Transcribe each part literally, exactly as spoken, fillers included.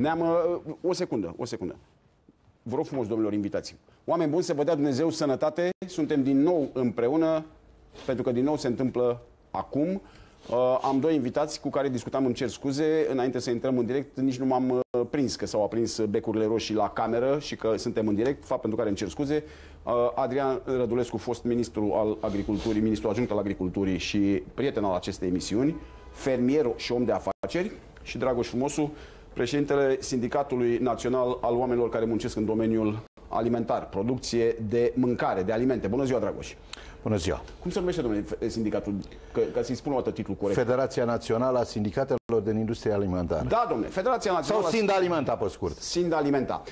Ne-am... O secundă, o secundă. Vă rog frumos, domnilor invitați. Oameni buni, să vă dea Dumnezeu sănătate. Suntem din nou împreună, pentru că din nou se întâmplă acum. Uh, am doi invitați cu care discutam, îmi cer scuze. Înainte să intrăm în direct, nici nu m-am uh, prins că s-au aprins becurile roșii la cameră și că suntem în direct, fapt pentru care îmi cer scuze. Uh, Adrian Rădulescu, fost ministru al agriculturii, ministru adjunct al agriculturii și prieten al acestei emisiuni, fermier și om de afaceri, și Dragoș Frumosu, președintele Sindicatului Național al oamenilor care muncesc în domeniul alimentar, producție de mâncare, de alimente. Bună ziua, Dragoș! Bună ziua! Cum se numește, domnule, sindicatul? Că, ca să-i spun o dată titlul corect. Federația Națională a Sindicatelor din Industrie Alimentară. Da, domnule, Federația Națională... Sau Sindalimenta, pe scurt. Sindalimenta.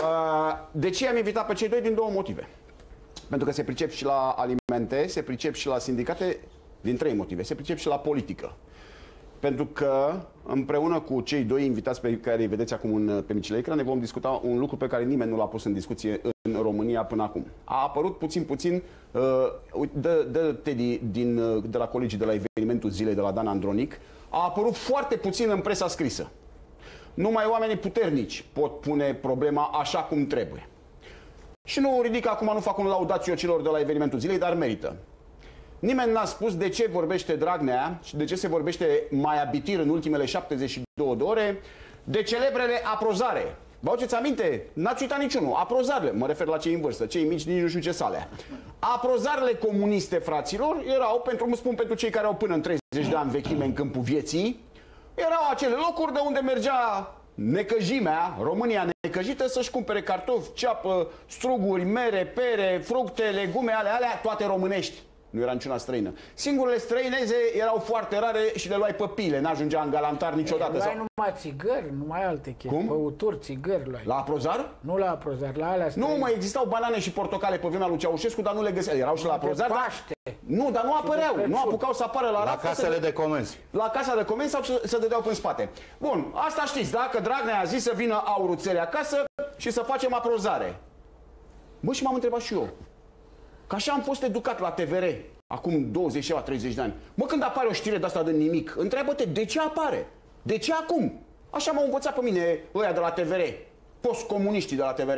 De ce am invitat pe cei doi? Din două motive. Pentru că se pricep și la alimente, se pricep și la sindicate, din trei motive. Se pricep și la politică. Pentru că împreună cu cei doi invitați pe care îi vedeți acum în, pe micile ecrane, vom discuta un lucru pe care nimeni nu l-a pus în discuție în România până acum. A apărut puțin, puțin, uh, de, de Teddy din, de la colegii de la evenimentul zilei de la Dan Andronic, a apărut foarte puțin în presa scrisă. Numai oamenii puternici pot pune problema așa cum trebuie. Și nu ridic acum, nu fac un laudațiu celor de la evenimentul zilei, dar merită. Nimeni n-a spus de ce vorbește Dragnea și de ce se vorbește mai abitir în ultimele șaptezeci și două de ore de celebrele aprozare. Vă aduceți aminte? N-ați uitat niciunul. Aprozarele, mă refer la cei în vârstă, cei mici nici nu știu ce sale. Aprozarele comuniste, fraților, erau, pentru, mă spun pentru cei care au până în treizeci de ani vechime în câmpul vieții, erau acele locuri de unde mergea necăjimea, România necăjită, să-și cumpere cartofi, ceapă, struguri, mere, pere, fructe, legume, ale alea, toate românești. Nu era niciuna străină. Singurele străineze erau foarte rare și le luai pe pile, n-ajungea în galantar niciodată. Luai sau... numai țigări, numai alte chestii. Cum? Băuturi, țigări luai. La aprozar? Nu la aprozar, la alea străine. Nu, mai existau banane și portocale pe vremea lui Ceaușescu, dar nu le găseau. Erau și la aprozar, dar... Nu, dar nu apăreau. Nu apucau să apară la, la raft, casele să... de comenzi. La casa de comenzi sau să dădeau până în spate. Bun, asta știți, da? Că Dragnea a zis să vină aurul țării acasă și să facem aprozare. Bă, și m-am întrebat și eu. Că așa am fost educat la T V R. Acum douăzeci, treizeci de ani. Mă, când apare o știre de asta de nimic, întreabă-te, de ce apare? De ce acum? Așa m-au învățat pe mine ăia de la T V R, postcomuniștii de la T V R.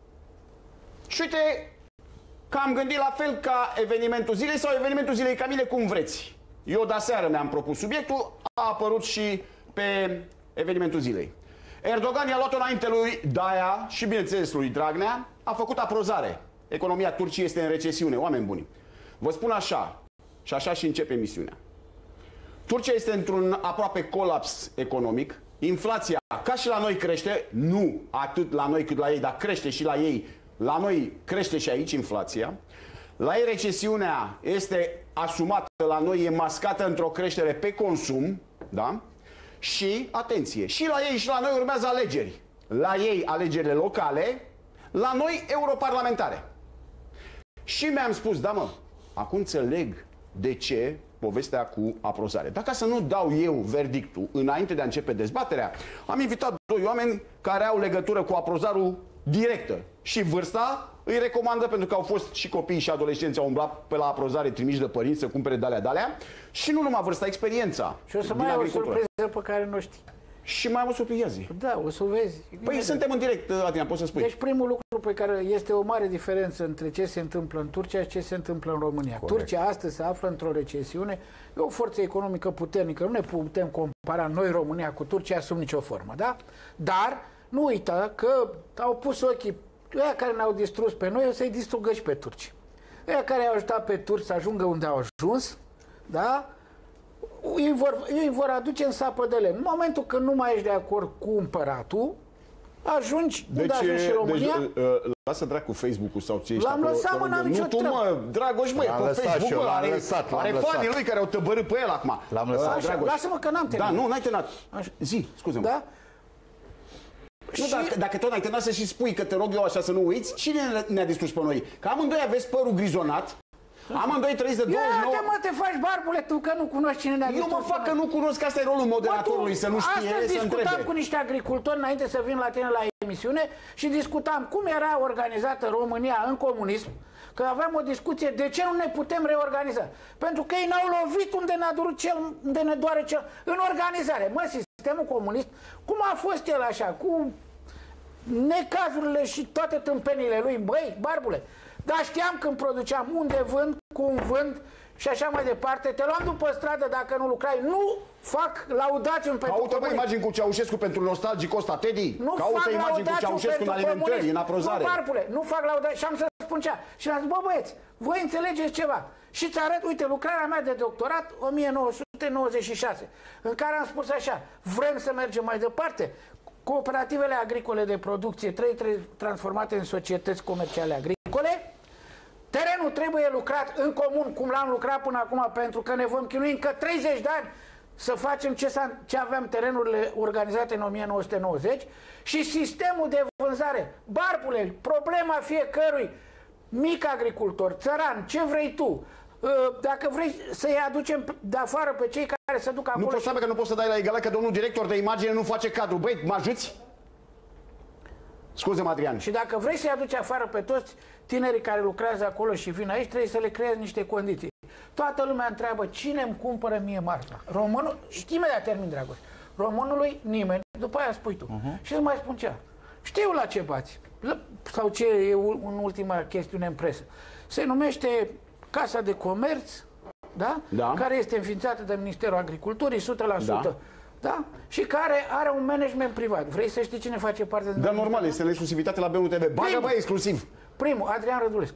Și uite că am gândit la fel ca evenimentul zilei sau evenimentul zilei ca mine, cum vreți. Eu de aseară mi-am propus subiectul, a apărut și pe evenimentul zilei. Erdogan i-a luat-o înainte lui Daia și, bineînțeles, lui Dragnea, a făcut aprozare. Economia Turciei este în recesiune, oameni buni. Vă spun așa, și așa și începe emisiunea. Turcia este într-un aproape colaps economic. Inflația, ca și la noi, crește. Nu atât la noi cât la ei, dar crește și la ei. La noi crește și aici inflația. La ei recesiunea este asumată, la noi e mascată într-o creștere pe consum. Da? Și, atenție, și la ei și la noi urmează alegeri. La ei alegerile locale, la noi europarlamentare. Și mi-am spus, da mă, acum înțeleg de ce povestea cu aprozare. Dacă să nu dau eu verdictul înainte de a începe dezbaterea, am invitat doi oameni care au legătură cu aprozarul directă. Și vârsta îi recomandă, pentru că au fost și copiii și adolescenții, au umblat pe la aprozare trimiși de părinți să cumpere de-alea, de-alea. Și nu numai vârsta, experiența. Și o să mai ai o surpriză pe care nu știi. Și mai am o surpriză. Da, o să o vezi. Păi Bine, suntem în direct, Adrian, poți să spui. Deci primul lucru pe care este o mare diferență între ce se întâmplă în Turcia și ce se întâmplă în România. Corect. Turcia astăzi se află într-o recesiune, e o forță economică puternică, nu ne putem compara noi România cu Turcia sub nicio formă, da? Dar nu uita că au pus ochii, ăia care ne-au distrus pe noi, o să-i distrugă și pe turci. Ăia care au ajutat pe turci să ajungă unde au ajuns, da? Ei vor, ei vor aduce în sapă de lemn. În momentul când nu mai ești de acord cu împăratul, ajungi deci, unde ajungi și România. Deci, uh, lasă dracu Facebook-ul sau ce ești L-am lăsat, mă, n-am nicio Nu tu, mă, Dragoș, măi, pe Facebook-ul are, lăsat, are fanii lui care au tăbărât pe el acum. L-am lăsat. Așa, lasă-mă că n-am terminat. Da, nu, n-ai terminat. Zi, scuze-mă. Da? Nu, și... dacă, dacă tot n-ai terminat, să și spui, că te rog eu așa să nu uiți, cine ne-a distrus pe noi? Că amândoi aveți părul grizonat, amândoi trăiți de douăzeci și nouă... Ia, mă, te faci barbule tu, că nu cunoști cine ne-a distrus. Eu mă fac că nu cunosc, că asta e rolul moderatorului, să nu știe, să întrebe. Astăzi discutam cu niște agricultori înainte să vin la tine la emisiune și discutam cum era organizată România în comunism, că aveam o discuție de ce nu ne putem reorganiza. Pentru că ei n-au lovit unde ne-a durut cel, unde ne doare cel, în organizare. Mă, sistemul comunist, cum a fost el așa, cu necazurile și toate tâmpenile lui, băi, barbule, dar știam când produceam unde vând, cum vând și așa mai departe, te luam după stradă dacă nu lucrai, nu fac laudațiuni pentru Caută, comunism. bă, imagini cu Ceaușescu pentru nostalgic ăsta, Teddy? Nu Caută fac imagini cu Ceaușescu în alimentări, în aprozare. Nu, barbule, nu fac laudațiuni și am să spun cea. Și am zis, bă, băieți, voi înțelegeți ceva. Și îți arăt, uite, lucrarea mea de doctorat, o mie nouă sute nouăzeci și șase, în care am spus așa, vrem să mergem mai departe. Cooperativele agricole de producție trebuie transformate în societăți comerciale agricole. Terenul trebuie lucrat în comun, cum l-am lucrat până acum, pentru că ne vom chinui încă treizeci de ani să facem ce, ce aveam terenurile organizate în o mie nouă sute nouăzeci și sistemul de vânzare. Barbule, problema fiecărui mic agricultor, țăran, ce vrei tu, dacă vrei să-i aducem de afară pe cei care se duc acolo... Nu poți să că nu poți să dai la egalat că domnul director de imagine nu face cadru. Băi, mă ajuți? Scuze-mă, Adrian. Și dacă vrei să-i aduci afară pe toți tinerii care lucrează acolo și vin aici, trebuie să le creezi niște condiții. Toată lumea întreabă cine îmi cumpără mie marfa. Românul, și imediat termin, Dragoș. Românului nimeni, după aia spui tu. Uh-huh. Și îți mai spun cea. Știu la ce bați. Sau ce e în ultima chestiune în presă. Se numește Casa de Comerț, da? Da. Care este înființată de Ministerul Agriculturii, o sută la sută. Da. Da? Și care are un management privat. Vrei să știi cine face parte din... Da, normal, este în exclusivitate la B unu T V. Bagă, băi, exclusiv. Primul, Adrian Rădulescu.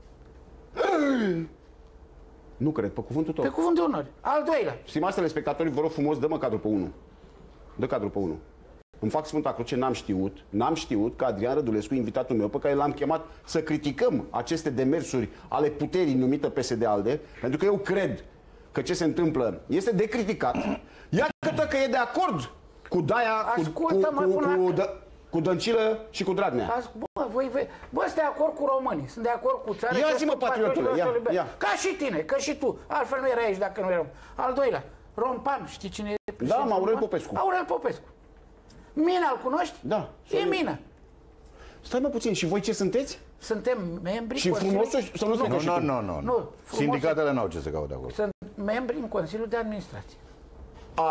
Nu cred, pe cuvântul tău. Pe cuvântul onor. Al doilea. Stimați telespectatori, vă rog frumos, dă-mă cadru pe unu. Dă cadru pe unu. Îmi fac Sfânta Cruce, n-am știut, n-am știut că Adrian Rădulescu, invitatul meu, pe care l-am chemat să criticăm aceste demersuri ale puterii numită P S D-ALDE, pentru că eu cred că ce se întâmplă este de criticat. Iată că e de acord cu Daia, cu, cu, cu, cu, dă, cu Dăncilă și cu Dragnea. As, bă, voi, voi, bă, sunt de acord cu românii, sunt de acord cu țara. Ia zi-mă, patriotule, ia, ia. Ca și tine, că și tu, altfel nu erai aici dacă nu eram. Al doilea, Rompan, știi cine e? Da, Aurel Popescu. Aurel Popescu. Mina, îl cunoști? Da. E Mina. Stai mă puțin, și voi ce sunteți? Suntem membri... Și frumosul să nu spune Nu, nu, nu, nu, nu. Sindicatele n-au ce să caute acolo. Sunt membri în Consiliul de Administrație. A,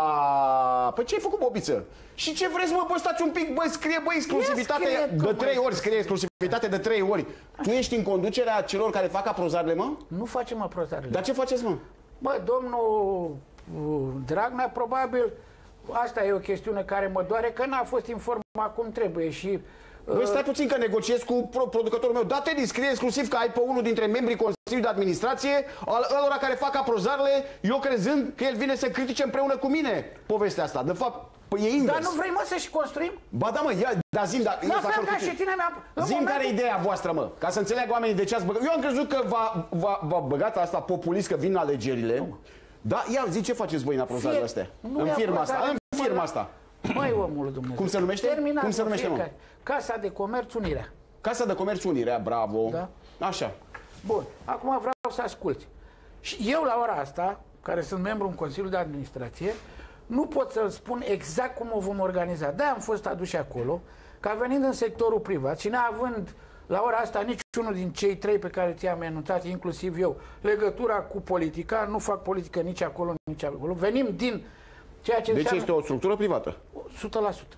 păi ce ai făcut, bobiță? Și ce vreți, mă, bă, stați un pic, bă, scrie, bă, exclusivitate de trei ori, scrie exclusivitate de trei ori. Tu ești în conducerea celor care fac aprozarele, mă? Nu facem aprozarele. Dar ce faceți, mă? Bă, domnul Dragnea, probabil, asta e o chestiune care mă doare, că n-a fost informat cum trebuie și... Băi, stai puțin că negociez cu producătorul meu. Da, Teddy, scrie exclusiv că ai pe unul dintre membrii Consiliului de Administrație, al ălora care fac aprozarele, eu crezând că el vine să critique împreună cu mine povestea asta. De fapt, păi e invers. Dar nu vrei, mă, să-și construim? Ba da, mă, ia, da, zi-mi, dar... La fel ca și tine mi-a... Zi-mi momentul... care e ideea voastră, mă, ca să înțeleagă oamenii de ce ați băgat. Eu am crezut că v-a băgat asta populist, că vin alegerile. Nu. Da, ia, zi, ce faceți voi în aprozarele astea? În firma asta, în firma asta. Măi, omul Dumnezeu. Cum se numește? Terminat. Cum se numește, mă? Casa de Comerț Unirea. Casa de Comerț Unirea, bravo. Da? Așa. Bun, acum vreau să asculti. Și eu la ora asta, care sunt membru în Consiliul de Administrație, nu pot să spun exact cum o vom organiza. De-aia am fost aduși acolo, ca venind în sectorul privat și neavând la ora asta niciunul din cei trei pe care ți-am enunțat, inclusiv eu, legătura cu politica, nu fac politică nici acolo, nici acolo. Venim din ceea ce deci înseamnă... este o structură privată. o sută la sută.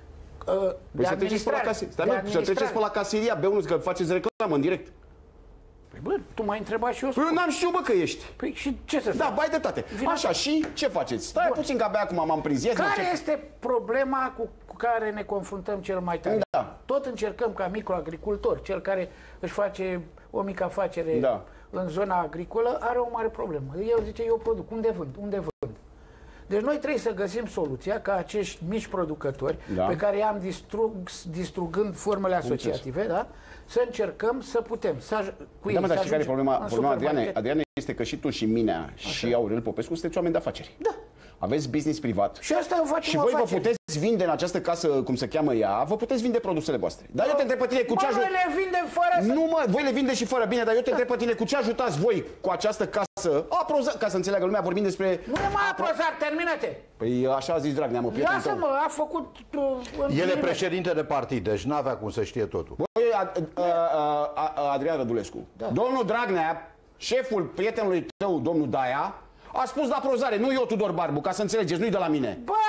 Păi să treceți pe la casi... Stai, mă, să treceți pe la casiria, B unu, că faceți reclamă în direct. Păi bă, tu m-ai întrebat și eu. Păi eu n-am știut, bă, că ești. Păi și ce să fac? Da, bai de toate. Așa, și ce faceți? Stai Bun. puțin, că abia acum m-am prins. Care este problema cu, cu care ne confruntăm cel mai tare? Da. Tot încercăm ca microagricultor, cel care își face o mică afacere da. în zona agricolă, are o mare problemă. El zice, eu produc. Unde vând? Unde vând? Deci noi trebuie să găsim soluția ca acești mici producători, da. pe care i-am distrug, distrugând formele asociative, da? Să încercăm să putem. Să, cu da, mă, dar și care e problema? Problema, Adriane, Adriane, este că și tu și Minea și Așa. Aurel Popescu sunteți oameni de afaceri. Da. Aveți business privat. Și asta o facem Și voi afaceri. vă puteți vinde în această casă, cum se cheamă ea, vă puteți vinde produsele voastre. Dar eu te întreb pe tine cu ce ajutați... Noi le vindem fără să... Nu, mă, voi le vindeți și fără, bine, dar eu te întreb pe tine cu ce ajutați voi cu această casă, aprozat, ca să înțeleagă lumea, vorbim despre... Nu e mai aprozat, termină-te! Păi așa a zis Dragnea, mă, prietenul tău. Lasă-mă, a făcut... Uh, El e președinte de partid, deci n-avea cum să știe totul. Băi, Adrian Rădulescu, da. Domnul Dragnea, șeful prietenului tău, domnul Daia, a spus la aprozare, nu eu, Tudor Barbu, ca să înțelegeți, nu-i de la mine. Bă, cu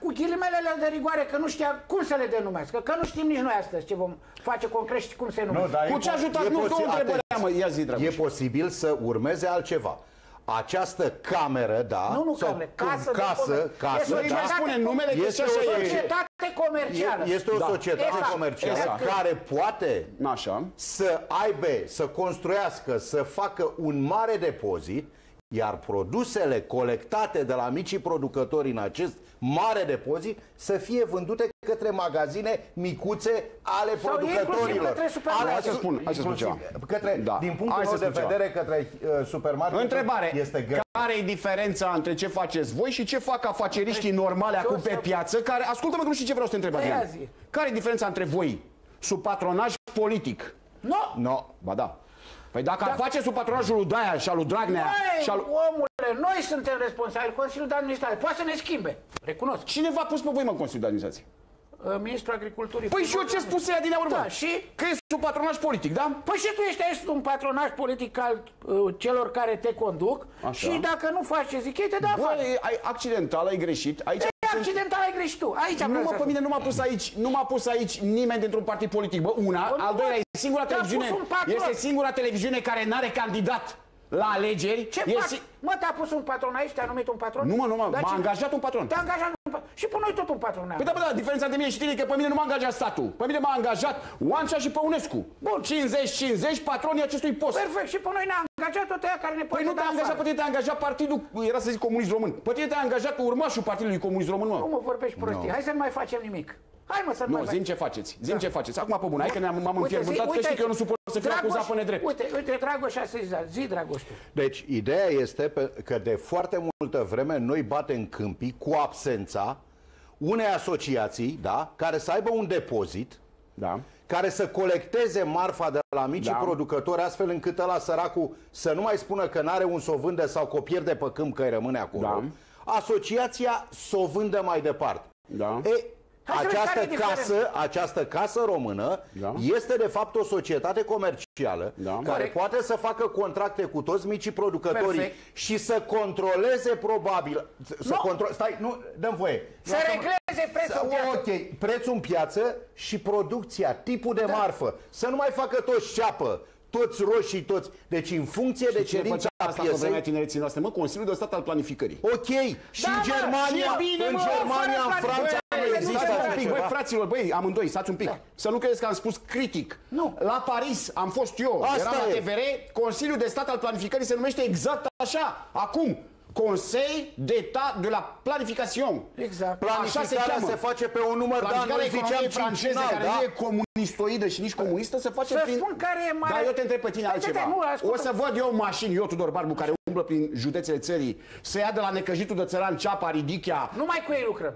ghilimelele de rigoare, că nu știa cum să le denumească, că nu știm nici noi astăzi ce vom face concret și cum se numește. Cu ce ajutat? Nu, două întrebări am, ia zi, Dragoș. E posibil să urmeze altceva. Această cameră, da, nu, nu sau cameră, casă, casă, casă, este da, spune numele, că este o societate comercială. Este o da. societate exact. comercială Exact. care poate Așa. să aibă, să construiască, să facă un mare depozit, iar produsele colectate de la micii producători în acest mare depozit să fie vândute către magazine micuțe ale sau producătorilor. către supermarket. Hai să spun, hai să spun ceva. Către, Da. Din punctul Hai meu să de spun vedere, către uh, supermarket Întrebare, este greu. care e diferența între ce faceți voi și ce fac afaceriștii normale Ce acum o pe să- piață, care, ascultă-mă că nu știu ce vreau să te întreb, Ia Adrian. zi. Care e diferența între voi, sub patronaj politic? Nu! No. Ba da. Păi dacă ar face sub patronajul lui Daia și al lui Dragnea Noi, și al... omule, noi suntem responsabili, Consiliul de Administrație. Poate să ne schimbe, recunosc. Cine v-a pus pe voi, mă, în Consiliul de Administrație? Uh, Ministrul Agriculturii. Păi și eu ce spuse ea din aur, Da, și? Că e sub patronaj politic, da? Păi și tu ești aici un patronaj politic al uh, celor care te conduc. Așa. Și dacă nu faci ce zic ei, te dă Bă, afară. e, ai accidental, ai greșit. Aici E accidental, ai greșit tu. Aici nu vreau mă, să pe spun. mine nu m-a pus aici, nu m-a pus aici nimeni dintr-un partid politic. Bă, una, Bă, nu, al doilea, mă, e singura te-a televiziune, pus un patron. este singura televiziune care n-are candidat la alegeri. Ce E faci? si- Mă, te-a pus un patron aici, te-a numit un patron? Nu, mă, nu, mă, Dar m-a ce- angajat un patron. Te-a angajat un patron. Și pe noi tot un patron. Păi da, bă, da, diferența de mine și tine e că pe mine nu m-a angajat statul. Pe mine m-a angajat Oancea și Păunescu. Bun, cincizeci cincizeci patronii acestui post. Perfect, și pe noi ne-a angajat tot aia care ne Păi poate nu da te-a angajat, pe afară. tine te-a angajat partidul, era să zic comunist român. Pe tine te-a angajat urmașul Partidului Comunist Român, mă. Nu mă vorbești prostii. Hai să nu mai facem nimic. Hai mă să nu Nu, mai zim facem. ce faceți, zim ce faceți. Acum pe bune, hai că ne-am, m-am Uite, zi- înfierbântat, că uite știi că eu nu aici. suport să fiu Dragoș, acuzat pe nedrept. Uite, uite, Dragoș a sezizat. Zi, Dragoș, tu. Deci, ideea este pe, că de foarte multă vreme noi batem câmpii cu absența unei asociații, da, care să aibă un depozit, Da. care să colecteze marfa de la micii Da. producători, astfel încât ăla săracul să nu mai spună că n-are un să o vândă sau că o pierde pe câmp, că îi rămâne acolo. Da. Asociația să o vândă mai departe. Da. E, Hai să vezi care această e casă, această casă română Da. este de fapt o societate comercială Da. care Corect. poate să facă contracte cu toți micii producătorii Perfect. și să controleze probabil să Nu. control... Stai, nu, dăm voie. Să regleze prețul în piață. Ok, prețul în piață și producția, tipul de Da. marfă. Să nu mai facă toți ceapă, toți roșii, toți. Deci în funcție de Cine cerința făcea asta pe vremea piesei. tinereții noastre? Mă, Consiliul de Stat al Planificării. Ok, și Da, în mă, Germania, și e bine, în mă, Germania, fără în Franța planificare, nu nu există se Stați așa un pic, băi, ceva. fraților, băi, amândoi, stați un pic. Da. Să nu credeți că am spus critic. Nu. La Paris am fost eu, Asta eram la e. T V R, Consiliul de Stat al Planificării se numește exact așa. Acum, Conseil d'État de la Planification. Exact. Așa se Planificarea cheamă. se face pe un număr de ani, Planificarea noi ziceam economiei franceze, cincinal, care da? nu e comunistoidă și nici comunistă, se face Să prin... spun care e mare- Da, eu te întreb pe tine Stai, altceva. stai, nu, ascultă. O să văd eu mașini, eu Tudor Barbu, care umblă prin județele țării, să ia de la necăjitul de țăran ceapa, ridichea. Numai cu ei lucrăm.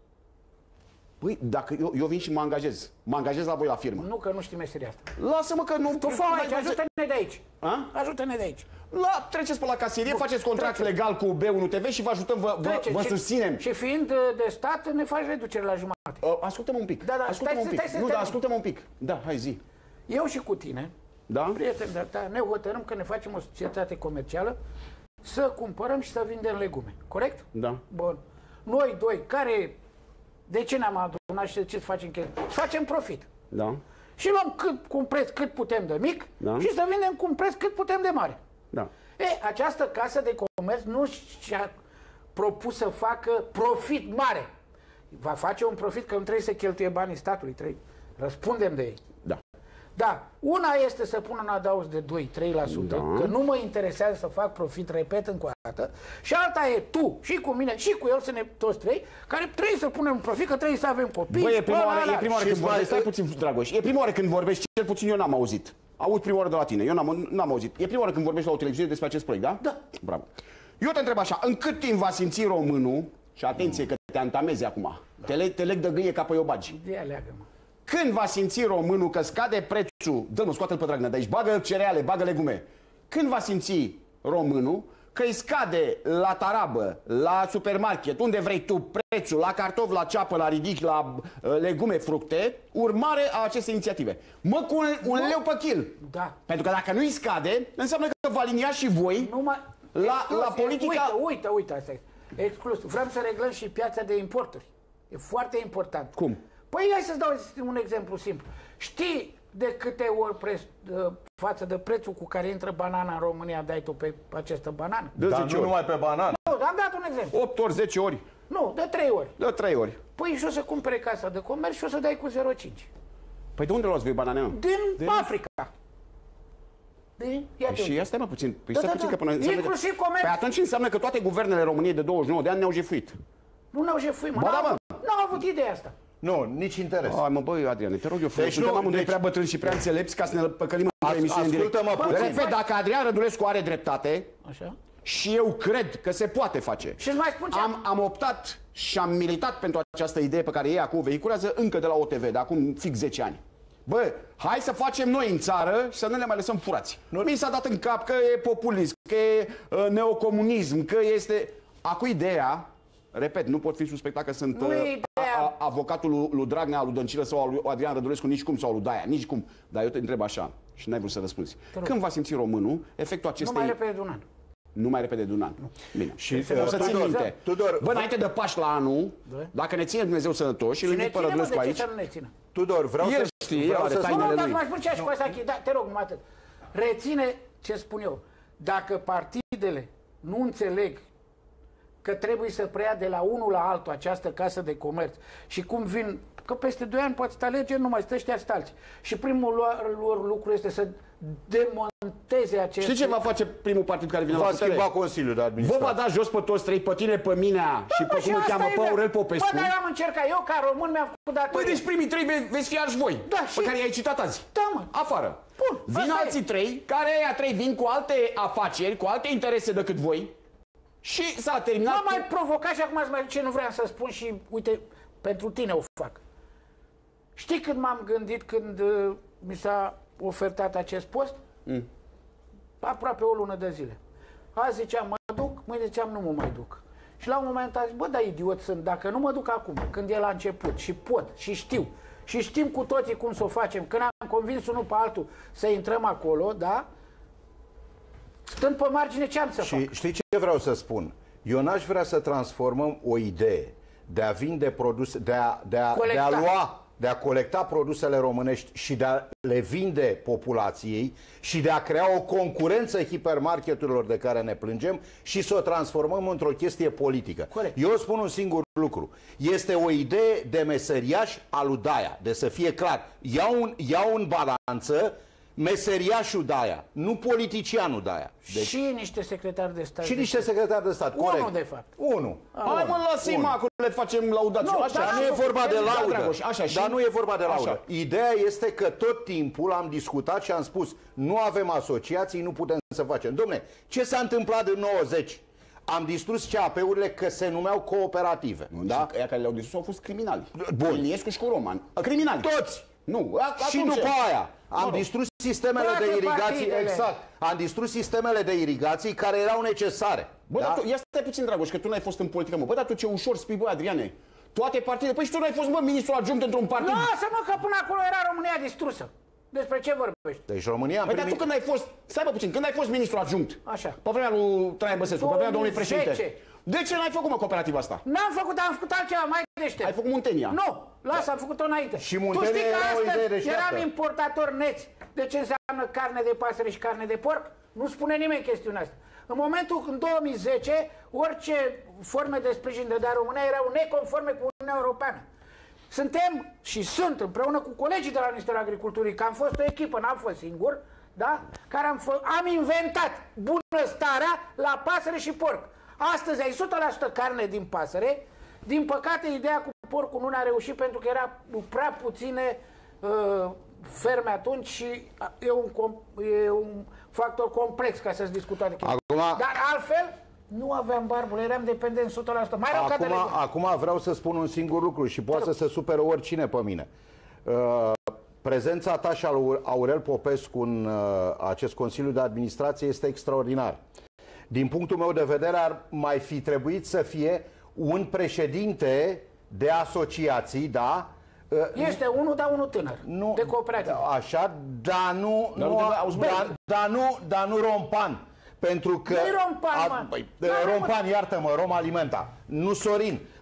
Păi, dacă eu, eu vin și mă angajez, mă angajez la voi la firmă. Nu că nu știi meseria asta. Lasă-mă că nu... Tu fă aici, ajută-ne de aici. A? Ajută-ne de aici. La, treceți pe la casierie, Bun, faceți contract trece. legal cu B unu T V și vă ajutăm, vă, vă, Trece. vă Și- susținem. Și fiind uh, de stat, ne faci reducere la jumătate. Uh, ascultă-mă un pic. Da, da, ascultă-mă stai un să- pic. stai să Nu, da, termin. ascultă-mă un pic. Da, hai zi. Eu și cu tine, Da? prieteni de ta, ne hotărâm că ne facem o societate comercială să cumpărăm și să vindem legume. Corect? Da. Bun. Noi doi, care... De ce ne-am adunat și de ce facem chestii? Să facem profit. Da. Și luăm cât, cu un preț cât putem de mic Da. și să vindem cu un preț cât putem de mare. Da. E, această casă de comerț nu și-a propus să facă profit mare. Va face un profit că nu trebuie să cheltuie banii statului, trebuie. Răspundem de ei. Da. Da, una este să pun un adaos de doi trei la sută, Da. că nu mă interesează să fac profit, repet încă o dată, și alta e tu, și cu mine, și cu el, să ne toți trei, care trebuie să punem un profit, că trebuie să avem copii. Băi, e prima la, la, oară, la. e prima oară Și când vorbești, mai- stai puțin, Dragoș, e prima oară când vorbești, cel puțin eu n-am auzit. Aud prima oară de la tine, eu n-am, n-am auzit. E prima oară când vorbești la o televiziune despre acest proiect, da? Da. Bravo. Eu te întreb așa, în cât timp va simți românul, și atenție că te antamezi acum, te, leg, te leg de gâie ca pe iobagi. De leagă-mă. Când va simți românul că scade prețul, dă-l, scoate-l pe Dragnea de aici, bagă cereale, bagă legume. Când va simți românul că îi scade la tarabă, la supermarket, unde vrei tu, prețul, la cartofi, la ceapă, la ridic, la uh, legume, fructe, urmare a acestei inițiative. Mă, cu un, un leu pe kil. Da. Pentru că dacă nu îi scade, înseamnă că vă aliniați și voi Numai... la, la politica... Uite, uite, uite, asta e. Exclus. Vrem să reglăm și piața de importuri. E foarte important. Cum? Păi hai să-ți dau un exemplu simplu. Știi de câte ori preț, față de prețul cu care intră banana în România, dai tu pe această banană? De Dar nu numai pe banană. Nu, am dat un exemplu. opt ori, zece ori. Nu, de trei ori. De trei ori. Păi și o să cumpere Casa de Comerț și o să dai cu zero virgulă cinci. Păi de unde luați voi banane? Din de... Africa. De... Păi și asta mai puțin. Păi da, da, puțin da. Că până Inclusiv comerț. Păi atunci înseamnă că toate guvernele României de douăzeci și nouă de ani ne-au jefuit. Nu ne-au jefuit, mă. Ba da, mă. N-au avut ideea asta. Nu, nici interes. Hai mă, băi, Adriane, te rog eu frumos, Deci suntem nu, amândoi deci... prea bătrâni și prea înțelepți ca să ne păcălim în As, emisiune în direct. Ascultă-mă puțin. Repet, dacă Adrian Rădulescu are dreptate, așa? Și eu cred că se poate face. Și mai spun ce am, am optat și am militat pentru această idee pe care ei acum vehiculează încă de la O T V, de acum fix zece ani. Bă, hai să facem noi în țară și să nu le mai lăsăm furați. Nu mi s-a dat în cap că e populism, că e uh, neocomunism, că este... Acum ideea, repet, nu pot fi suspectat că sunt uh, a, a, avocatul lui, lui Dragnea, lui Dăncilă sau al lui Adrian Rădulescu, nici cum, sau lui Daia, nici cum. Dar eu te întreb așa, și n-ai vrut să răspunzi. Când va simți românul efectul acestei... Nu mai repede de un an. Nu mai repede de un an. Bine. Și uh, o să țin minte. Tudor, bă, înainte de Paști la anul, da? Dacă ne ține Dumnezeu sănătoși și îl invit pe Rădulescu aici... Să nu ne țină? Tudor, vreau El să... știe, vreau are să tainele lui. lui. Nu, mai spun ce aș cu asta, da, te rog, numai atât. Reține ce spun eu. Dacă partidele nu înțeleg că trebuie să preia de la unul la altul această casă de comerț și cum vin, că peste doi ani poate să te alegeri, nu mai stă ăștia alții. Și primul lor lucru este să demonteze acest... Știi ce va face primul partid care vine va la putere? schimba Consiliul de Administrație. Vă va da jos pe toți trei, pe tine, pe mine și pe cum îl cheamă, pe Aurel Popescu. Bă, dar am încercat, eu ca român mi-am făcut datoria. Păi deci primii trei ve veți fi arși voi, da, pe și... care i-ai citat azi. Da, mă. Afară. Bun, vin alții trei, care aia trei vin cu alte afaceri, cu alte interese decât voi. Și s-a terminat... M-am mai provocat și acum ați mai ce nu vreau să spun și uite, pentru tine o fac. Știi când m-am gândit când uh, mi s-a ofertat acest post? Mm. Aproape o lună de zile. Azi ziceam mă duc, mâine ziceam nu mă mai duc. Și la un moment dat zic, bă, da, idiot sunt, dacă nu mă duc acum, când e la început și pot și știu și știm cu toții cum să o facem, când am convins unul pe altul să intrăm acolo, da? Stând pe margine, ce am să și fac? Știi ce vreau să spun? Eu n-aș vrea să transformăm o idee de a vinde produse, de a, de a, de a lua, de a colecta produsele românești și de a le vinde populației și de a crea o concurență hipermarketurilor de care ne plângem și să o transformăm într-o chestie politică. Corect. Eu spun un singur lucru. Este o idee de meseriaș al lui Daia, de să fie clar. Ia un, ia un balanță meseriașul Daia, nu politicianul Daia. Deci... Și niște secretari de stat. Și niște secretari de stat, corect. Unul, de fapt. Unu. Hai mă, lăsim acolo, le facem laudații. Nu, așa, dar nu e vorba de laudă. Dragoș, așa, și... Dar nu e vorba de laudă. Așa. Ideea este că tot timpul am discutat și am spus nu avem asociații, nu putem să facem. Dom'le, ce s-a întâmplat în nouăzeci? Am distrus C A P-urile că se numeau cooperative. Nu, da? Aia care le-au distrus au fost criminali. Bun. Iliescu și cu Roman. Criminali. Toți. Nu, și după aia am distrus sistemele Toate de irigații, partidele. exact. Am distrus sistemele de irigații care erau necesare. Bă, da? dar tu, ia stai puțin, Dragoș, că tu n-ai fost în politică, mă. Bă, dar tu ce ușor spui, bă, Adriane. Toate partidele. Păi și tu n-ai fost, mă, ministru adjunct într-un partid. Lasă-mă că până acolo era România distrusă. Despre ce vorbești? Deci România Păi, primit... dar tu când ai fost, stai bă puțin, când ai fost ministru adjunct? Așa. Pe vremea lui Traian Băsescu, pe vremea domnului președinte. De ce n-ai făcut, mă, cooperativa asta? N-am făcut, am făcut altceva mai deștept. Ai făcut Muntenia. Nu, lasă, am făcut-o înainte. Și Muntenia tu știi că era o idee astăzi deșteaptă. eram importator neți de ce înseamnă carne de pasăre și carne de porc? Nu spune nimeni chestiunea asta. În momentul, în două mii zece, orice forme de sprijin de dea România erau neconforme cu Uniunea Europeană. Suntem și sunt împreună cu colegii de la Ministerul Agriculturii, că am fost o echipă, n-am fost singur, da? Care am, am inventat bunăstarea la pasăre și porc. Astăzi ai o sută la sută carne din pasăre. Din păcate, ideea cu porcul nu ne-a reușit pentru că era prea puține uh, ferme atunci și e un, e un factor complex ca să-ți discutăm. Acum... Dar altfel, nu aveam barbule, eram dependenți o sută la sută. Mai rău acum, ca acum vreau să spun un singur lucru și poate să se supere oricine pe mine. Uh, prezența ta și al Aurel Popescu în uh, acest Consiliu de Administrație este extraordinar. Din punctul meu de vedere ar mai fi trebuit să fie un președinte de asociații, da? Este unul, dar unul tânăr, nu, de cooperativă. Așa, dar nu, dar nu, nu, dar, dar nu, dar nu Rompan. Pentru că... Nu-i Rompan, a, mă. băi, Da, Rompan, mă. iartă-mă, Rom Alimenta. Nu Sorin.